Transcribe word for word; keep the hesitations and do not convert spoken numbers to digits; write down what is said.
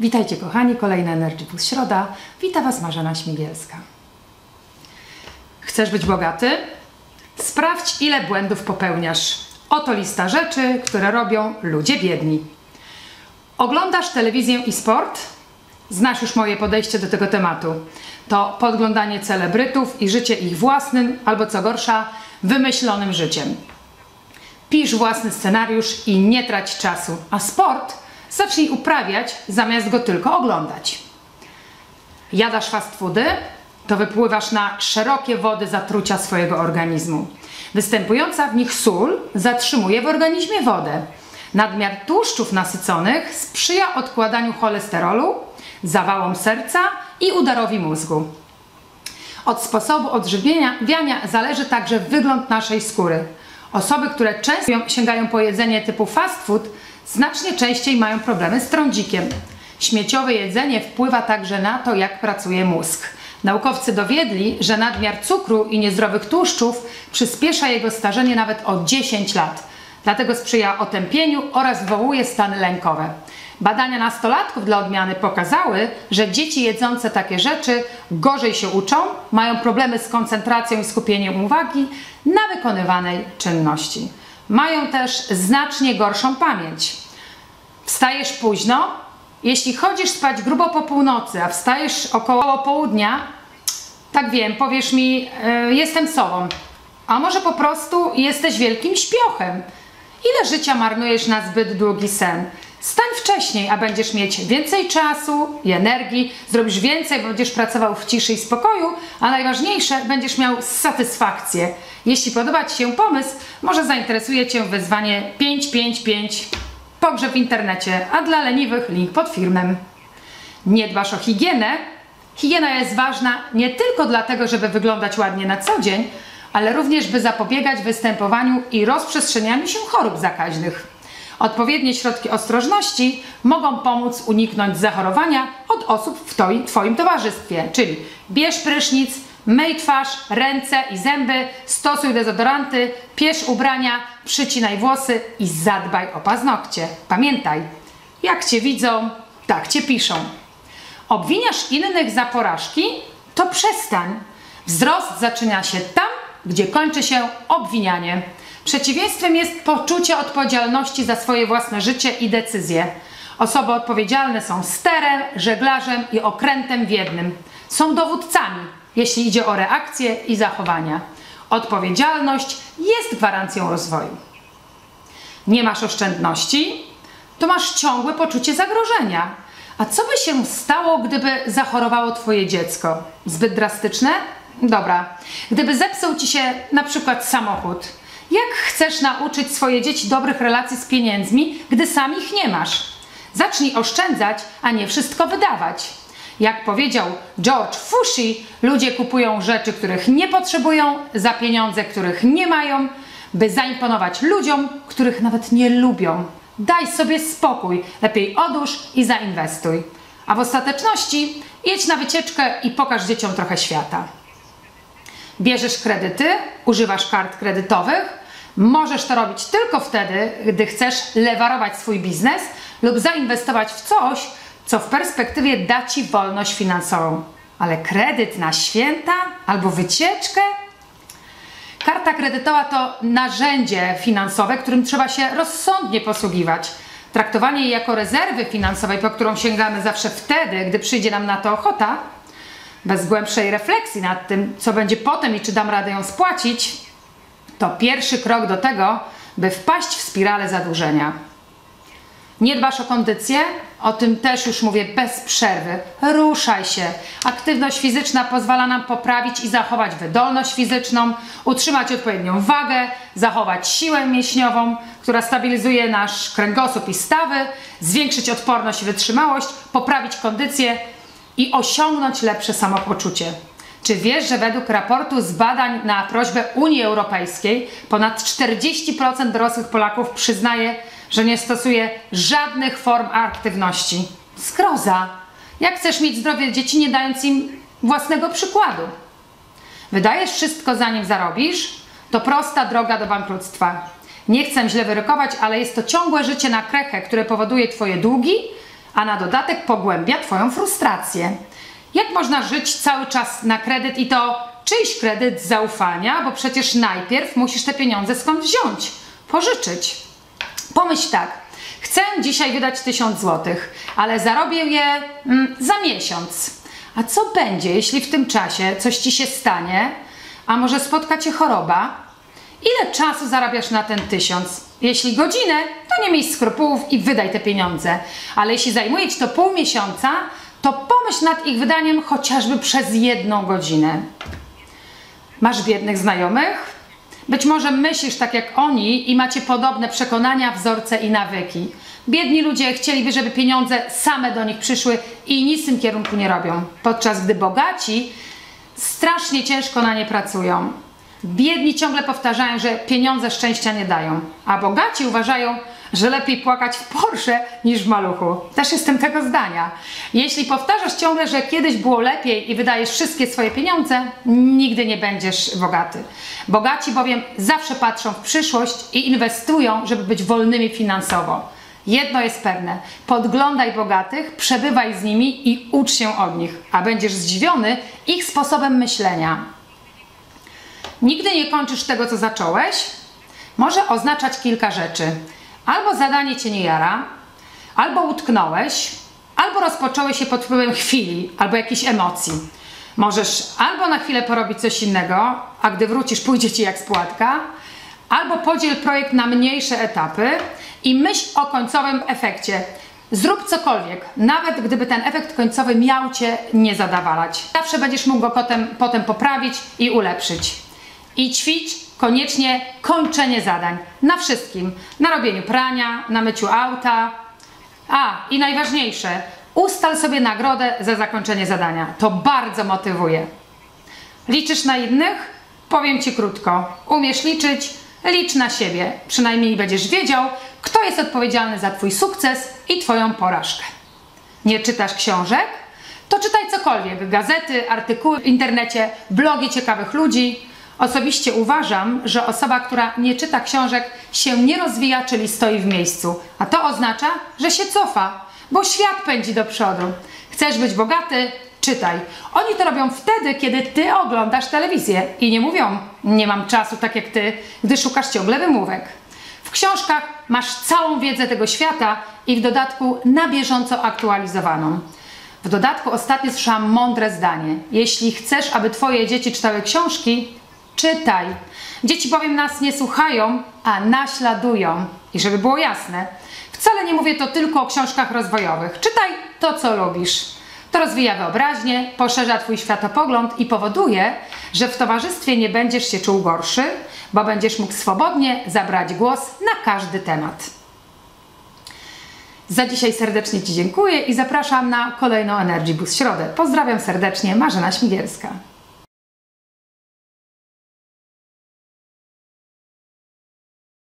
Witajcie kochani, kolejna Energy Plus Środa. Wita Was Marzena Śmigielska. Chcesz być bogaty? Sprawdź, ile błędów popełniasz. Oto lista rzeczy, które robią ludzie biedni. Oglądasz telewizję i sport? Znasz już moje podejście do tego tematu. To podglądanie celebrytów i życie ich własnym, albo co gorsza, wymyślonym życiem. Pisz własny scenariusz i nie trać czasu, a sport zacznij uprawiać, zamiast go tylko oglądać. Jadasz fast foody? To wypływasz na szerokie wody zatrucia swojego organizmu. Występująca w nich sól zatrzymuje w organizmie wodę. Nadmiar tłuszczów nasyconych sprzyja odkładaniu cholesterolu, zawałom serca i udarowi mózgu. Od sposobu odżywiania zależy także wygląd naszej skóry. Osoby, które często sięgają po jedzenie typu fast food, znacznie częściej mają problemy z trądzikiem. Śmieciowe jedzenie wpływa także na to, jak pracuje mózg. Naukowcy dowiedli, że nadmiar cukru i niezdrowych tłuszczów przyspiesza jego starzenie nawet o dziesięć lat. Dlatego sprzyja otępieniu oraz wywołuje stany lękowe. Badania nastolatków dla odmiany pokazały, że dzieci jedzące takie rzeczy gorzej się uczą, mają problemy z koncentracją i skupieniem uwagi na wykonywanej czynności. Mają też znacznie gorszą pamięć. Wstajesz późno? Jeśli chodzisz spać grubo po północy, a wstajesz około południa, tak wiem, powiesz mi, yy, jestem sobą. A może po prostu jesteś wielkim śpiochem? Ile życia marnujesz na zbyt długi sen? Stań wcześniej, a będziesz mieć więcej czasu i energii, zrobisz więcej, bo będziesz pracował w ciszy i spokoju, a najważniejsze, będziesz miał satysfakcję. Jeśli podoba Ci się pomysł, może zainteresuje Cię wyzwanie pięć pięć pięć pogrzeb w internecie, a dla leniwych link pod filmem. Nie dbasz o higienę? Higiena jest ważna nie tylko dlatego, żeby wyglądać ładnie na co dzień, ale również by zapobiegać występowaniu i rozprzestrzenianiu się chorób zakaźnych. Odpowiednie środki ostrożności mogą pomóc uniknąć zachorowania od osób w twoim, twoim towarzystwie, czyli bierz prysznic, myj twarz, ręce i zęby, stosuj dezodoranty, pierz ubrania, przycinaj włosy i zadbaj o paznokcie. Pamiętaj, jak Cię widzą, tak Cię piszą. Obwiniasz innych za porażki? To przestań. Wzrost zaczyna się tam, gdzie kończy się obwinianie. Przeciwieństwem jest poczucie odpowiedzialności za swoje własne życie i decyzje. Osoby odpowiedzialne są sterem, żeglarzem i okrętem w jednym. Są dowódcami, jeśli idzie o reakcje i zachowania. Odpowiedzialność jest gwarancją rozwoju. Nie masz oszczędności? To masz ciągłe poczucie zagrożenia. A co by się stało, gdyby zachorowało Twoje dziecko? Zbyt drastyczne? Dobra. Gdyby zepsuł Ci się na przykład samochód, jak chcesz nauczyć swoje dzieci dobrych relacji z pieniędzmi, gdy sam ich nie masz? Zacznij oszczędzać, a nie wszystko wydawać. Jak powiedział George Fushi, ludzie kupują rzeczy, których nie potrzebują, za pieniądze, których nie mają, by zaimponować ludziom, których nawet nie lubią. Daj sobie spokój, lepiej odłóż i zainwestuj. A w ostateczności jedź na wycieczkę i pokaż dzieciom trochę świata. Bierzesz kredyty, używasz kart kredytowych. Możesz to robić tylko wtedy, gdy chcesz lewarować swój biznes lub zainwestować w coś, co w perspektywie da Ci wolność finansową. Ale kredyt na święta albo wycieczkę? Karta kredytowa to narzędzie finansowe, którym trzeba się rozsądnie posługiwać. Traktowanie jej jako rezerwy finansowej, po którą sięgamy zawsze wtedy, gdy przyjdzie nam na to ochota, bez głębszej refleksji nad tym, co będzie potem i czy dam radę ją spłacić, to pierwszy krok do tego, by wpaść w spiralę zadłużenia. Nie dbasz o kondycję? O tym też już mówię bez przerwy. Ruszaj się. Aktywność fizyczna pozwala nam poprawić i zachować wydolność fizyczną, utrzymać odpowiednią wagę, zachować siłę mięśniową, która stabilizuje nasz kręgosłup i stawy, zwiększyć odporność i wytrzymałość, poprawić kondycję i osiągnąć lepsze samopoczucie. Czy wiesz, że według raportu z badań na prośbę Unii Europejskiej ponad czterdzieści procent dorosłych Polaków przyznaje, że nie stosuje żadnych form aktywności? Zgroza! Jak chcesz mieć zdrowie dzieci, nie dając im własnego przykładu? Wydajesz wszystko, zanim zarobisz? To prosta droga do bankructwa. Nie chcę źle wyrokować, ale jest to ciągłe życie na krechę, które powoduje Twoje długi, a na dodatek pogłębia Twoją frustrację. Jak można żyć cały czas na kredyt i to czyjś kredyt z zaufania, bo przecież najpierw musisz te pieniądze skąd wziąć, pożyczyć. Pomyśl tak, chcę dzisiaj wydać tysiąc złotych, ale zarobię je mm, za miesiąc. A co będzie, jeśli w tym czasie coś Ci się stanie, a może spotka Cię choroba? Ile czasu zarabiasz na ten tysiąc? Jeśli godzinę, to nie miej skrupułów i wydaj te pieniądze. Ale jeśli zajmuje Ci to pół miesiąca, to pomyśl nad ich wydaniem chociażby przez jedną godzinę. Masz biednych znajomych? Być może myślisz tak jak oni i macie podobne przekonania, wzorce i nawyki. Biedni ludzie chcieliby, żeby pieniądze same do nich przyszły i nic w tym kierunku nie robią, podczas gdy bogaci strasznie ciężko na nie pracują. Biedni ciągle powtarzają, że pieniądze szczęścia nie dają, a bogaci uważają, że lepiej płakać w Porsche niż w maluchu. Też jestem tego zdania. Jeśli powtarzasz ciągle, że kiedyś było lepiej i wydajesz wszystkie swoje pieniądze, nigdy nie będziesz bogaty. Bogaci bowiem zawsze patrzą w przyszłość i inwestują, żeby być wolnymi finansowo. Jedno jest pewne, podglądaj bogatych, przebywaj z nimi i ucz się od nich, a będziesz zdziwiony ich sposobem myślenia. Nigdy nie kończysz tego, co zacząłeś, może oznaczać kilka rzeczy. Albo zadanie Cię nie jara, albo utknąłeś, albo rozpocząłeś się pod wpływem chwili, albo jakichś emocji. Możesz albo na chwilę porobić coś innego, a gdy wrócisz, pójdzie Ci jak spłatka, albo podziel projekt na mniejsze etapy i myśl o końcowym efekcie. Zrób cokolwiek, nawet gdyby ten efekt końcowy miał Cię nie zadowalać. Zawsze będziesz mógł go potem, potem poprawić i ulepszyć. I ćwicz koniecznie kończenie zadań. Na wszystkim. Na robieniu prania, na myciu auta. A, i najważniejsze, ustal sobie nagrodę za zakończenie zadania. To bardzo motywuje. Liczysz na innych? Powiem Ci krótko. Umiesz liczyć? Licz na siebie. Przynajmniej będziesz wiedział, kto jest odpowiedzialny za Twój sukces i Twoją porażkę. Nie czytasz książek? To czytaj cokolwiek. Gazety, artykuły w internecie, blogi ciekawych ludzi. Osobiście uważam, że osoba, która nie czyta książek, się nie rozwija, czyli stoi w miejscu. A to oznacza, że się cofa, bo świat pędzi do przodu. Chcesz być bogaty? Czytaj. Oni to robią wtedy, kiedy Ty oglądasz telewizję i nie mówią, nie mam czasu tak jak Ty, gdy szukasz ciągle wymówek. W książkach masz całą wiedzę tego świata i w dodatku na bieżąco aktualizowaną. W dodatku ostatnio słyszałam mądre zdanie. Jeśli chcesz, aby Twoje dzieci czytały książki, czytaj. Dzieci bowiem nas nie słuchają, a naśladują. I żeby było jasne, wcale nie mówię to tylko o książkach rozwojowych. Czytaj to, co lubisz. To rozwija wyobraźnię, poszerza Twój światopogląd i powoduje, że w towarzystwie nie będziesz się czuł gorszy, bo będziesz mógł swobodnie zabrać głos na każdy temat. Za dzisiaj serdecznie Ci dziękuję i zapraszam na kolejną Energy Boost Środę. Pozdrawiam serdecznie, Marzena Śmigielska.